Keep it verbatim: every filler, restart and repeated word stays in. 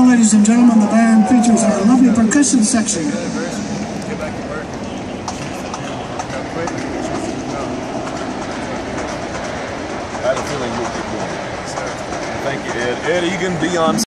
ladies and gentlemen, the band features our lovely percussion section. Get back to work. I had a feeling you'll keep going. Thank you, Ed. Ed Eagan, Beyond.